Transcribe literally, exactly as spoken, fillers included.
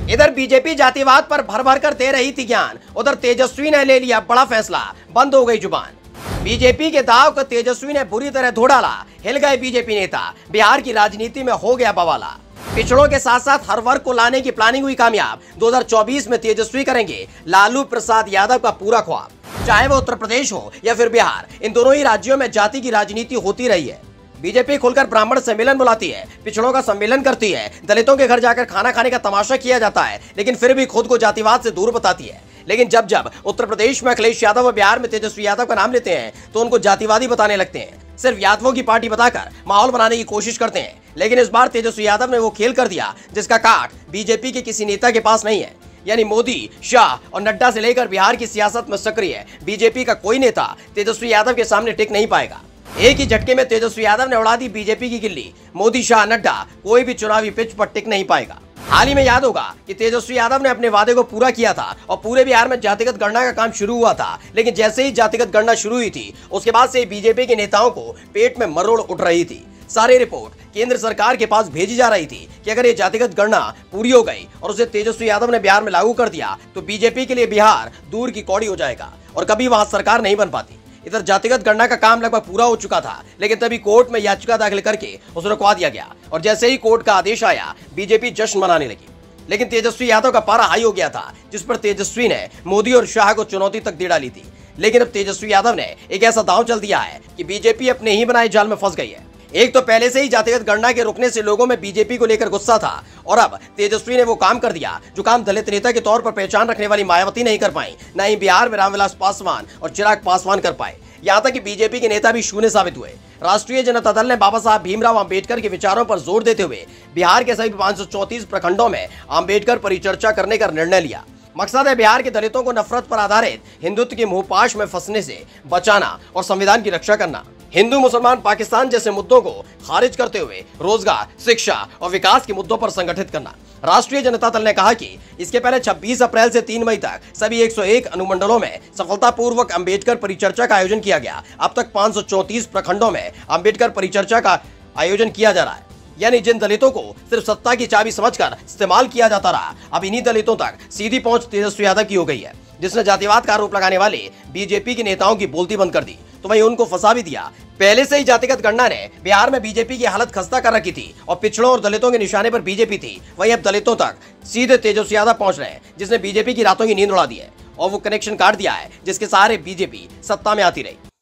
इधर बीजेपी जातिवाद पर भर भर कर दे रही थी ज्ञान, उधर तेजस्वी ने ले लिया बड़ा फैसला, बंद हो गई जुबान। बीजेपी के दाव को तेजस्वी ने बुरी तरह धो डाला, हिल गए बीजेपी नेता, बिहार की राजनीति में हो गया बवाला। पिछड़ों के साथ साथ हर वर्ग को लाने की प्लानिंग हुई कामयाब, दो हज़ार चौबीस में तेजस्वी करेंगे लालू प्रसाद यादव का पूरा ख्वाब। चाहे वो उत्तर प्रदेश हो या फिर बिहार, इन दोनों ही राज्यों में जाति की राजनीति होती रही है। बीजेपी खुलकर ब्राह्मण सम्मेलन बुलाती है, पिछड़ों का सम्मेलन करती है, दलितों के घर जाकर खाना खाने का तमाशा किया जाता है, लेकिन फिर भी खुद को जातिवाद से दूर बताती है। लेकिन जब जब उत्तर प्रदेश में अखिलेश यादव और बिहार में तेजस्वी यादव का नाम लेते हैं तो उनको जातिवादी बताने लगते हैं, सिर्फ यादवों की पार्टी बताकर माहौल बनाने की कोशिश करते हैं। लेकिन इस बार तेजस्वी यादव ने वो खेल कर दिया जिसका काट बीजेपी के किसी नेता के पास नहीं है। यानी मोदी, शाह और नड्डा से लेकर बिहार की सियासत में सक्रिय बीजेपी का कोई नेता तेजस्वी यादव के सामने टिक नहीं पाएगा। एक ही झटके में तेजस्वी यादव ने उड़ा दी बीजेपी की गिल्ली, मोदी, शाह, नड्डा कोई भी चुनावी पिच पर टिक नहीं पाएगा। हाल ही में याद होगा कि तेजस्वी यादव ने अपने वादे को पूरा किया था और पूरे बिहार में जातिगत गणना का काम शुरू हुआ था। लेकिन जैसे ही जातिगत गणना शुरू हुई थी उसके बाद से बीजेपी के नेताओं को पेट में मरोड़ उठ रही थी। सारी रिपोर्ट केंद्र सरकार के पास भेजी जा रही थी कि अगर ये जातिगत गणना पूरी हो गई और उसे तेजस्वी यादव ने बिहार में लागू कर दिया तो बीजेपी के लिए बिहार दूर की कौड़ी हो जाएगा और कभी वहां सरकार नहीं बन पाती। इधर जातिगत गणना का काम लगभग पूरा हो चुका था, लेकिन तभी कोर्ट में याचिका दाखिल करके उसे रुकवा दिया गया और जैसे ही कोर्ट का आदेश आया बीजेपी जश्न मनाने लगी। लेकिन तेजस्वी यादव का पारा हाई हो गया था, जिस पर तेजस्वी ने मोदी और शाह को चुनौती तक दे डाली थी। लेकिन अब तेजस्वी यादव ने एक ऐसा दांव चल दिया है कि बीजेपी अपने ही बनाए जाल में फंस गई है। एक तो पहले से ही जातिगत गणना के रुकने से लोगों में बीजेपी को लेकर गुस्सा था और अब तेजस्वी ने वो काम कर दिया जो काम दलित नेता के तौर पर पहचान रखने वाली मायावती नहीं कर पाई, न ही बिहार में रामविलास पासवान और चिराग पासवान कर पाए। यहाँ तक कि बीजेपी के नेता भी शून्य साबित हुए। राष्ट्रीय जनता दल ने बाबा साहब भीमराव अंबेडकर के विचारों पर जोर देते हुए बिहार के सभी पाँच सौ चौंतीस प्रखंडों में अंबेडकर परिचर्चा करने का निर्णय लिया। मकसद है बिहार के दलितों को नफरत पर आधारित हिंदुत्व के मुंहपाश में फंसने से बचाना और संविधान की रक्षा करना। हिंदू मुसलमान पाकिस्तान जैसे मुद्दों को खारिज करते हुए रोजगार, शिक्षा और विकास के मुद्दों पर संगठित करना। राष्ट्रीय जनता दल ने कहा कि इसके पहले छब्बीस अप्रैल से तीन मई तक सभी एक सौ एक अनुमंडलों में सफलतापूर्वक अंबेडकर परिचर्चा का आयोजन किया गया। अब तक पाँच सौ चौंतीस प्रखंडों में अंबेडकर परिचर्चा का आयोजन किया जा रहा है। यानी जिन दलितों को सिर्फ सत्ता की चाबी समझकर इस्तेमाल किया जाता रहा, अब इन्हीं दलितों तक सीधी पहुंच तेजस्वी यादव की हो गई है, जिसने जातिवाद का आरोप लगाने वाले बीजेपी के नेताओं की बोलती बंद कर दी तो वहीं उनको फंसा भी दिया। पहले से ही जातिगत गणना ने बिहार में बीजेपी की हालत खस्ता कर रखी थी और पिछड़ों और दलितों के निशाने पर बीजेपी थी, वहीं अब दलितों तक सीधे तेजस्वी यादव पहुंच रहे हैं, जिसने बीजेपी की रातों की नींद उड़ा दी है और वो कनेक्शन काट दिया है जिसके सहारे बीजेपी सत्ता में आती रही।